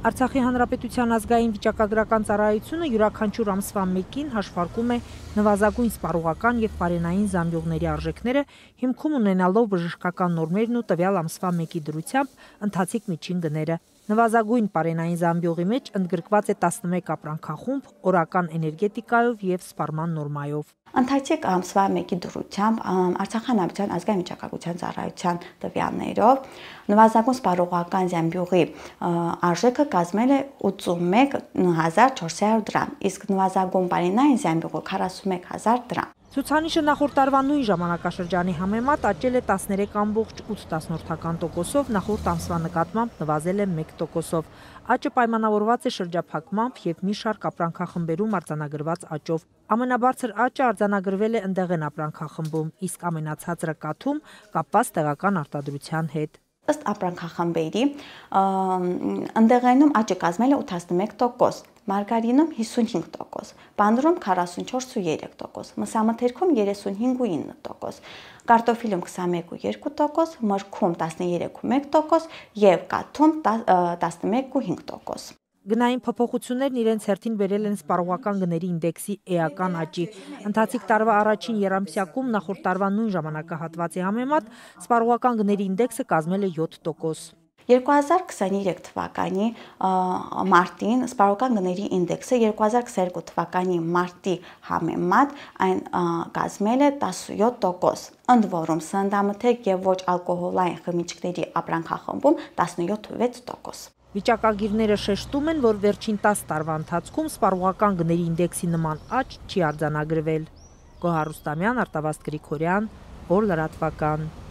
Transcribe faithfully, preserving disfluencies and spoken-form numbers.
Արցախի հանրապետության ազգային վիճակագրական ծառայությունը յուրաքանչյուր ամսվա մեկին հաշվարկում է նվազագույն սպառողական եւ պարենային զամբյուղների արժեքները, հիմքում ունենալով բժշկական նորմերն ու տվյալ ամսվա մեկի դրությամբ ընթացիկ միջին գները։ Նվազագույն պարենային զամբյուղի մեջ ընդգրկված է տասնմեկ ապրանքախումբ օրական էներգետիկայով եւ սպառման նորմայով։ Ընթացիկ ամսվա մեկի դրությամբ Արցախի հանրապետության ազգային վիճակագրության ծառայության տվյալներով նվազագույն սպառողական զամբյուղի արժեքը կազմել է ութսունմեկ հազար չորս հարյուր դրամ, իսկ նվազագույն պարենային զամբյուղը քառասունմեկ հազար դրամ։ Ցուցանիշը նախորդ տարվա նույն ժամանակաշրջանի համեմատ աճել է տասներեք կόμկոմ ութ տոկոսով, նախորդ ամսվա նկատմամբ նվազել է մեկ տոկոսով։ Աճը պայմանավորված է շրջափակմամբ եւ մի շարք ապրանքախմբերում արձանագրված աճով։ Ամենաբարձր աճը արձանագրվել է ընդեղեն ապրանքախմբում, իսկ ամենացածրը կաթում կապված տեղական արտադրության հետ։ Ըստ ապրանքախմբերի ընդեղենում աճը կազմել է ութասնմեկ տոկոս, մարգարինում հիսունհինգ տոկոս, պանրում քառասունչորս ու երեք տոկոս, մսամթերքում երեսունհինգ ու ինը տոկոս, կարտոֆիլում քսանմեկ ու երկու տոկոս, մրգում տասներեք ու մեկ տոկոս եւ կաթում տասնմեկ ու հինգ տոկոս։ Գնային փոփոխություններն իրենց հերթին բերել են սպառողական գների ինդեքսի էական աճի։ Ընթացիկ տարվա առաջին եռամսյակում նախորդ տարվա նույն ժամանակահատվածի համեմատ սպառողական գների ինդեքսը կազմել է յոթ տոկոս։ երկու հազար քսաներեք թվականի մարտին սպառողական գների ինդեքսը երկու հազար քսաներկու թվականի մարտի համեմատ այն կազմել է տասնյոթ տոկոս, ընդ որում սննդամթերք եւ ոչ ալկոհոլային խմիչքների ապրանքախմբում տասնյոթ ու վեց տոկոս։ Վիճակագիրները շեշտում են, որ վերջին տասը տարվա ընթացքում սպառողական գների ինդեքսի նման աճ չի արձանագրվել։ Գոհար Ռուստամյան, Արտավազդ Գրիգորյան, Օր լրատվական։